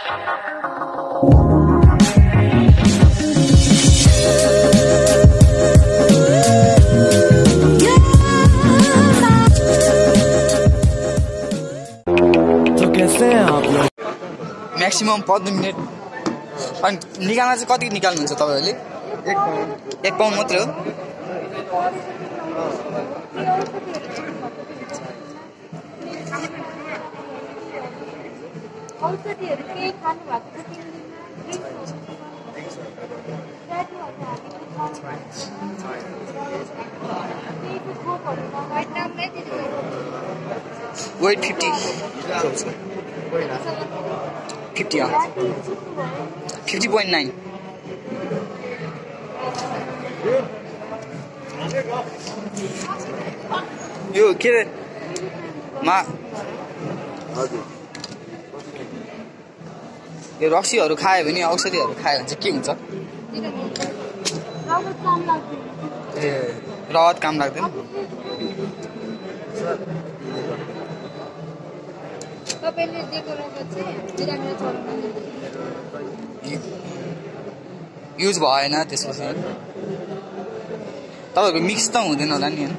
Maximum 15 minute अनि निकाल्न चाहिँ कति निकाल्नुहुन्छ तपाईहरुले 1 पाउन्ड मात्र हो औषधिहरु केही खानु भएको वेट 50 50.9 यो के मा हजुर यो रक्सीहरु खायो भने औषधिहरु खायो भने चाहिँ के हुन्छ रगत काम लाग्दैन तपाईले दिएको रगत चाहिँ बिरामी छोड्नु युज भएन त्यसपछि तपाईहरुको मिक्स त हुँदैन होला नि हैन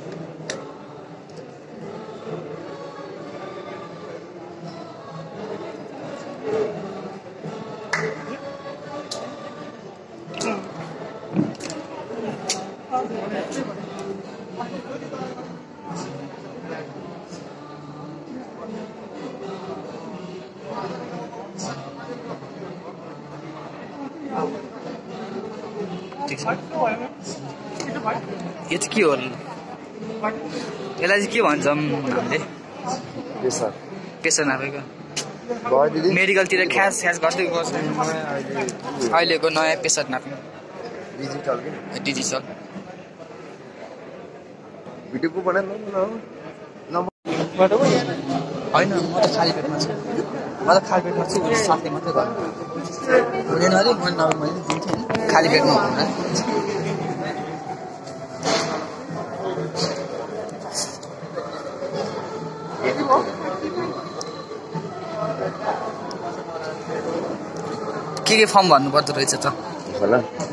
यो चाहिँ के हो यसलाई चाहिँ के भन्छौँ हामीले प्रेसर नापेको मेडिकलतिर ख्यास गर्दै गर्छ अहिलेको नयाँ प्रेसर नाप्ने डिजिटल भिडियोको बनाउनु होइन म त खाली पेटमा छु साथै मात्रै गर्नु हुँदैन अरे मैले दिन्थेँ खाली पेटमा हुँदैन के फर्म भन्नु पर्दो रहेछ त होला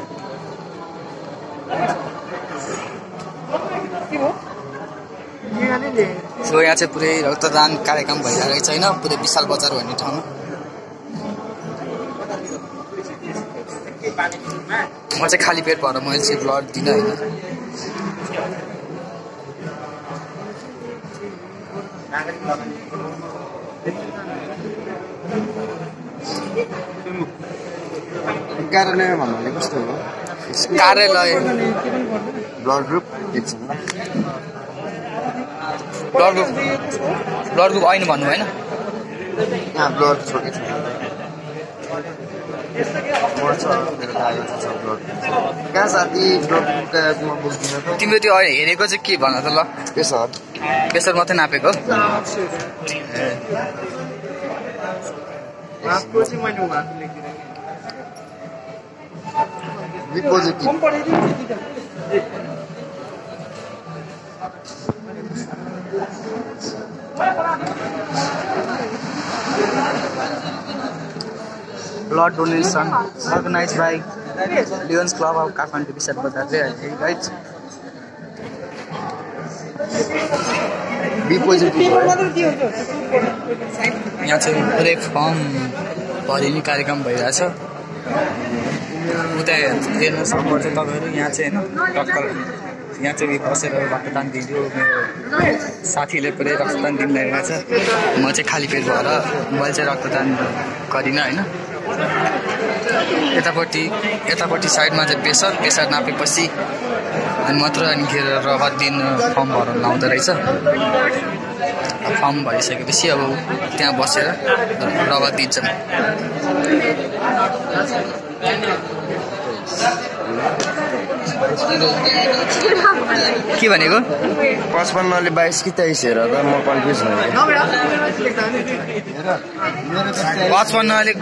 सो यहाँ चाहिँ पुरै रक्तदान कार्यक्रम भइरहेको छ हैन पुरै विशाल बजार भन्ने ठाउँमा म चाहिँ खाली पेट भएर मैले चाहिँ ब्लड दिन हैन कार्यालय भन्नाले कस्तो हो कार्यालय ब्लड ग्रुप ब्लड ग्रुप ऐन भन्नु भएन यहाँ ब्लड छोकै छ कहाँ साथी ब्लडमा बुझ्दिन त तिम्रो त्यो हेरेको चाहिँ के भन त ल प्रेसर मात्रै नापेको Blood donation organized by Lions Club of Kathmandu Bishat Bazar. Right? B positive यहाँ चाहिँ पुरै फर्म भरिने कार्यक्रम भइरहेछ उता हेर्न सक्नुहुन्छ तपाईहरु यहाँ चाहिँ हैन टक्कर यहाँ चाहिँ बसेर रक्तदान दिन्छु मेरो साथीले पुरै रक्तदान दिइरहेको छ म चाहिँ खाली पेट भएर मैले चाहिँ रक्तदान गरिन हैन यतापट्टि साइडमा चाहिँ प्रेसर नापेपछि अनि मात्र अनिखेर रगत दिन फर्म भर्न लाउँदो रहेछ फर्म भरिसकेपछि अब त्यहाँ बसेर रगत दिन्छन् के भनेको 55 ले 22 कि 23 हेर त म कन्फ्युज भएँ 55 ले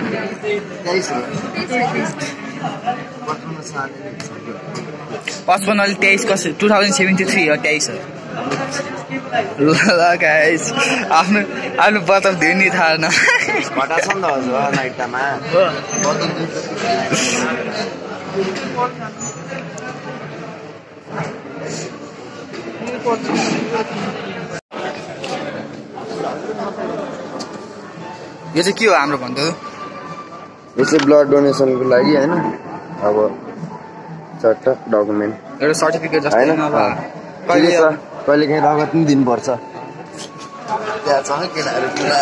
23 कसरी 2073 हो 23 हो ल गाइस आफ्नो बताउ दिनु थाहा न घटाछ नि त हजुर नाइटमा यो चाहिँ के हो हाम्रो भन्दा यो चाहिँ ब्लड डोनेसनको लागि हैन अब चट्ट डकुमेन्ट एउटा सर्टिफिकेट जस्तो हैन हैन अब कहिले कहिले काहीँ रगत पनि दिनुपर्छ त्यहाँ छ केटाहरू पुरा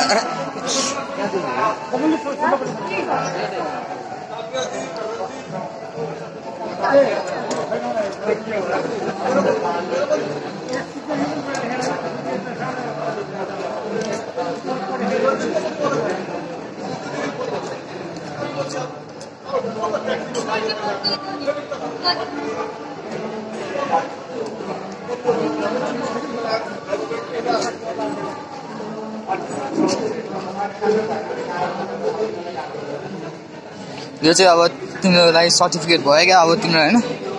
यो चाहिँ अब तिम्रो लागि सर्टिफिकेट भयो क्या अब तिम्रो हैन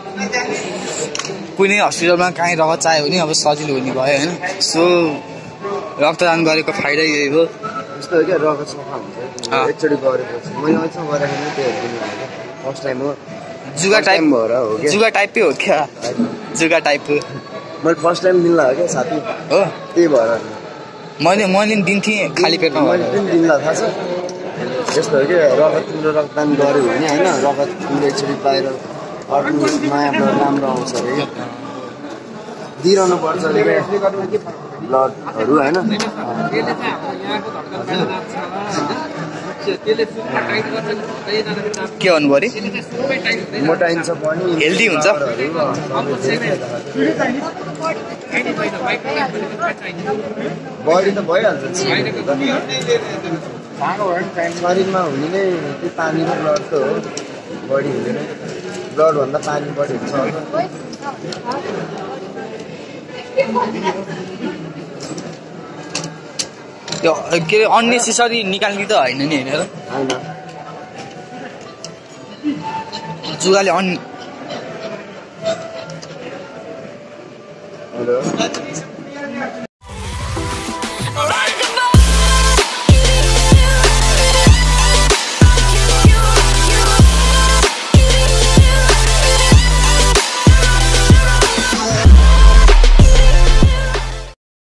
कुनै हस्पिटलमा काहीँ रगत चाहियो भने अब सजिलो हुने भयो हैन सो रक्तदान गरेको फाइदा यही हो यस्तो हो क्या रगत सफा हुन्छ एकचोटि गरेपछि मैले अहिलेसम्म गरेको नि त्यो हेरिदिनु भएको फर्स्ट टाइम हो जुगा टाइप भएर हो क्या जुगा टाइपै हो क्या जुगा टाइप मैले फर्स्ट टाइम दिनु लाग्यो क्या साथी हो त्यही भएर मैले पनि दिन्थेँ खाली पेटमा मैले पनि दिनु थाहा छ यस्तो हो कि रगत तिम्रो रक्तदान गऱ्यो भने होइन रगत तिम्रो एकचोटि बाहिर अर्को नयाँ ब्लड राम्रो आउँछ अरे दिइरहनु पर्छ अरे ब्लडहरू होइन के भन्नु पऱ्यो मोटाइन्छ पनि हेल्दी हुन्छ बडी त भइहाल्छ शरीरमा हुने नै त्यो पानी र ब्लड त हो बडी हुँदैन ब्लडभन्दा पानी बढी हुन्छ त्यो के अरे अननेसेसरी निकाल्ने त होइन नि होइन होइन जुगाले हेलो